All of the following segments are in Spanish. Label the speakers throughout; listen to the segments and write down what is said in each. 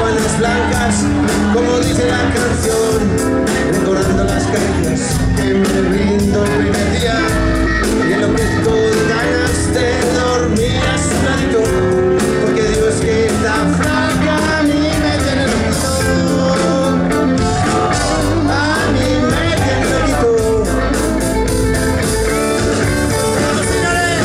Speaker 1: sábanas blancas, como dice la canción, recordando las caricias que me brindo el primer día, y enloquezco de ganas de dormir a su ladito, porque Dios que está flaca a mí me tiene loquito, a mí me tiene loquito. ¡Vamos, señores!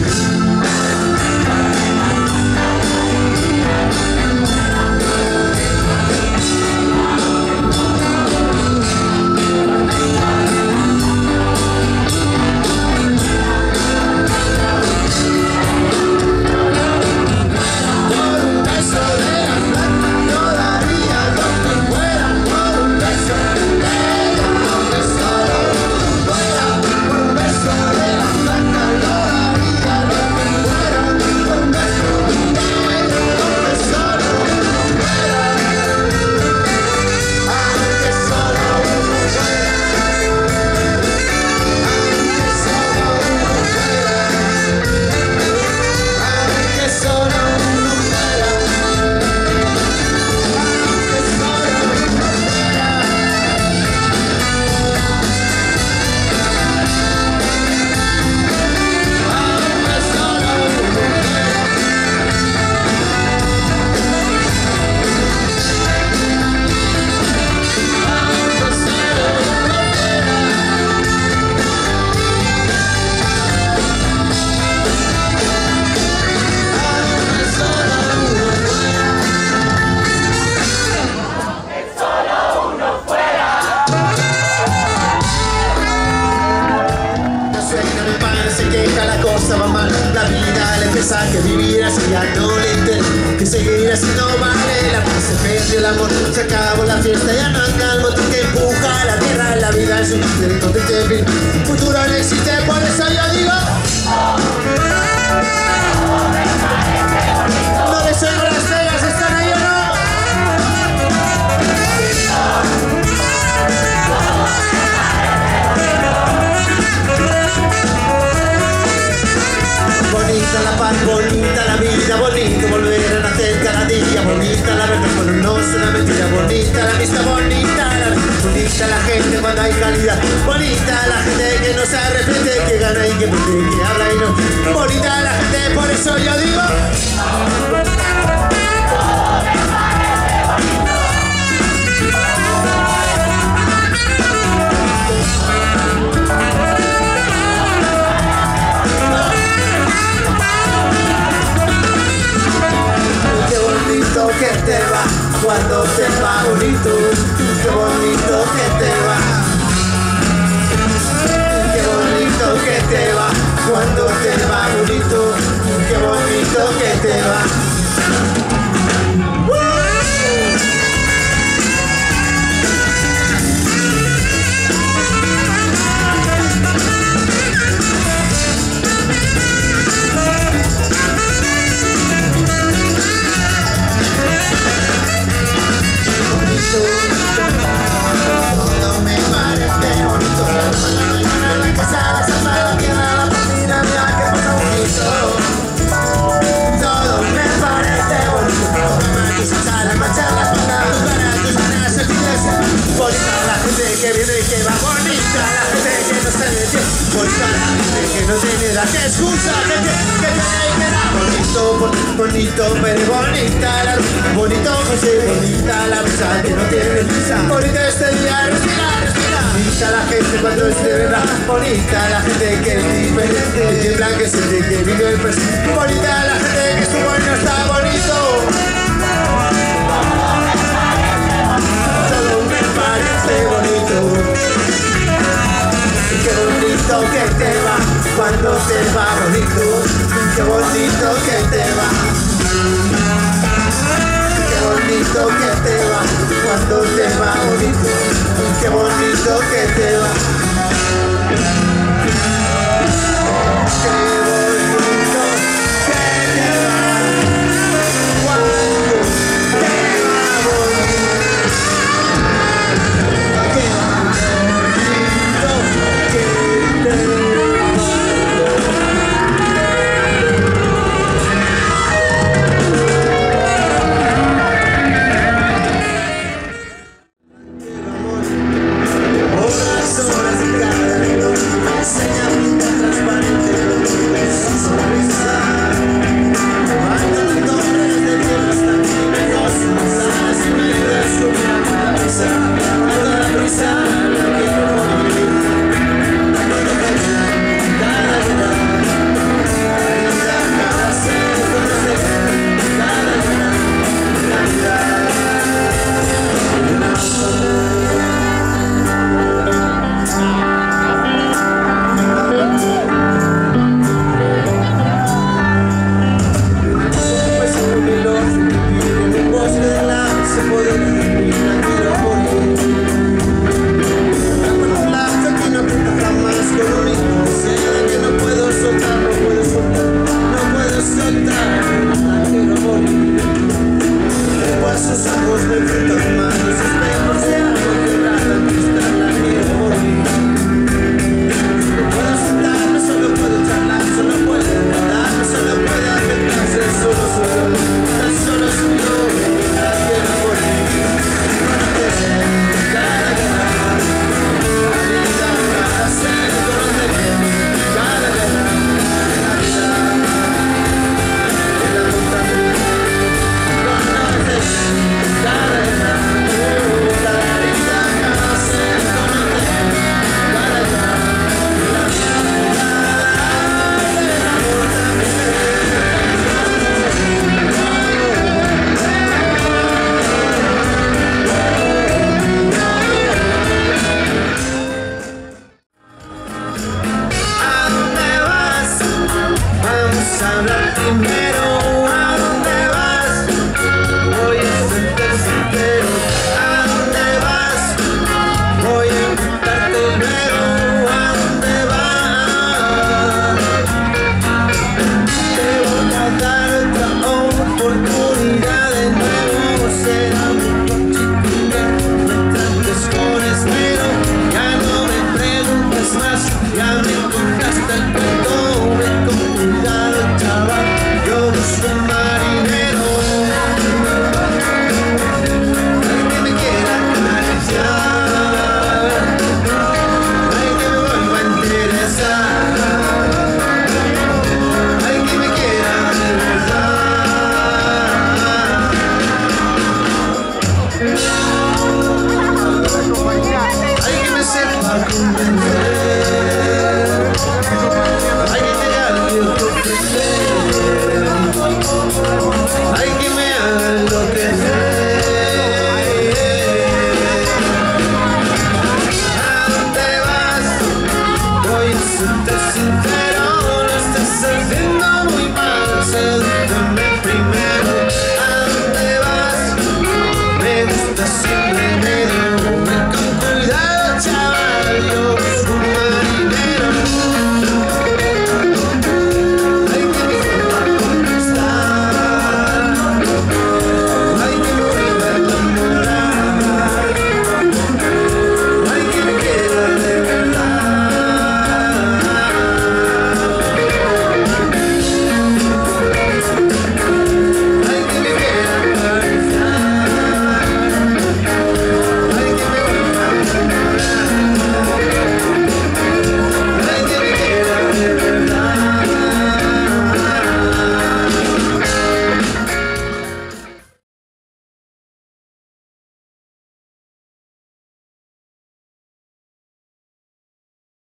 Speaker 1: La vida le pesa que vivir así ya no le interesa, que seguir así no vale la pena, se perdió el amor, se acabó la fiesta, ya no anda el motor que empuja la tierra, la vida es un intento de vivir, futuro no existe, por eso yo digo no les oigo las vegas, ¿están ahí o no? Bonita la paz, bonita la vida, bonito volver a nacer cada día, bonita la verdad cuando no es una mentira, bonita la vista, bonita la gente cuando hay calidad, bonita la gente que no se arrepiente, que gana y que pierde, que habla y no, bonita la gente, por eso yo digo que te va, cuando te va bonito, qué bonito que te va, qué bonito que te va, cuando te va bonito, qué bonito que te va. Todo me parece bonito, la casa, la tierra, la cocina, mira que pasa bonito. Todo me parece bonito, tus salas, marchar las palabras, tus ganas, el iglesia. Bonita la gente que viene y que va, bonita la gente que no se detiene, bonita la gente que no tiene la que excusa, que viene y que da. Bonito, pero bonita la ruta, bonito José, bonita la brisa que no tiene prisa, bonita este día, respira, bonita la gente cuando es de verdad, bonita la gente que es diferente, que tiembla, que siente, que vive el presente, bonita la gente que estuvo y no está bonito. Todo me parece bonito, qué bonito que te va, cuando te va bonito, qué bonito que te va, qué bonito que te va, cuando te va bonito, qué bonito que te va, qué bonito que te va, cuando te va bonito. Hay que me sepa convencer.